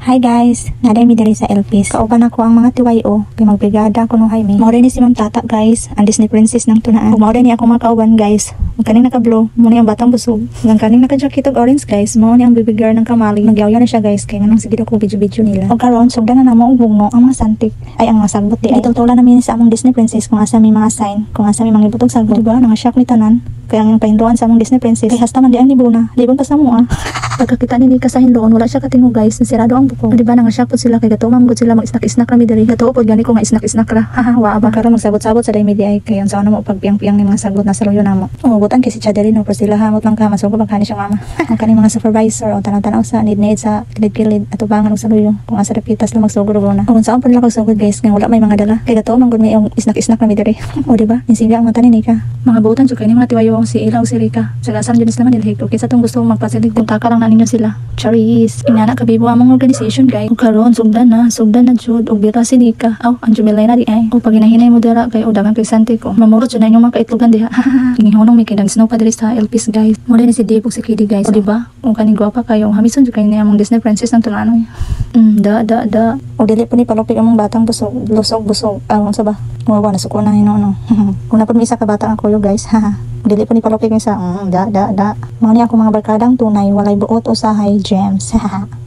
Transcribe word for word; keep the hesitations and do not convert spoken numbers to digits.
Hi guys, naday mi diri sa Elpis. Kauban ako ang mga T Y O, kay magbrigada ko no Jaime. Mao ni si Ma'am Tata guys, ang Disney Princess ng tunaan. Ug mao ni ako mga kauban guys. Ug kaning naka-blue, mo ni ang batang busog. Ug kaning naka-jacket og orange guys, mao ni ang bibigyan ng kamali. Nagyaw na siya guys, kay nganong sige ko video-video nila. Ug karon sugdan na namo og bugno ang mga santik. Ay ang mga sagbot di ay tutulan namin sa among Disney Princess kung asa mi mga sign, kung asa mi mga ibutog sagbot, diba? Nanga-shock ni tanan. Kaya ang pahinduan sa among Disney Princess, kay hasta man di ang nibuna. Libon pa sa mo ah. Pagkakita ni Nika sa hinloon, wala siya katingo guys, nasirado ang buko. Diba nanga-shock po sila, kay gato mamgod sila mag-snack-snack rami dali. Gato po gani ko nga snack-snack ra. Haha, waa ba karon magsabot-sabot sa day media ay kay unsa na mo pagpiyang-piyang ni mga sagot na sa luyo namo. Umubutan kay si Chadeline no, pero sila hamot lang ka masugo pagkani siya mama. Ang kani mga supervisor o tanaw-tanaw sa need-need sa kilid-kilid at ubangan og sa luyo. Kung asa repitas lang magsugod og una. Kung saan pa nila magsugod guys, nga wala may mga dala. Kay gato mamgod may yung snack-snack rami dali. O diba? Insiga ang mata ni Nika. Mga butan jud kay ni mga tiwayo si Ila o si Rika. Sagasan jud sila man dilhig. Okay sa tong gusto magpasilig kung taka lang na ninyo sila. Charis, inana kabibo among organisation guys. Ug karon sugdan na, sugdan na jud og bira si Nika. Aw, ang jumilay na di ay. O pag hinahinay mo dira kay udagan kay Sante ko. Mamurot jud na inyong mga kaitlogan diha. Ingihonong may kidang snow pa diri sa Elpis guys. Mo ni si Dave ug si Kidi guys. O diba? Kung kaning gwapa kayo, hamison jud kay ni among Disney Princess ng tunanoy. Mm, da da da. O dili po ni palupig among batang busog, lusog busog. Ah, unsa ba? Muwa na suko na hinono. Kung napod mi isa ka bata ako yo guys. Haha. Dili po ni palupig sa mm, da da da. Mao ni ako mga barkadang tunay walay buot usahay gems. Haha.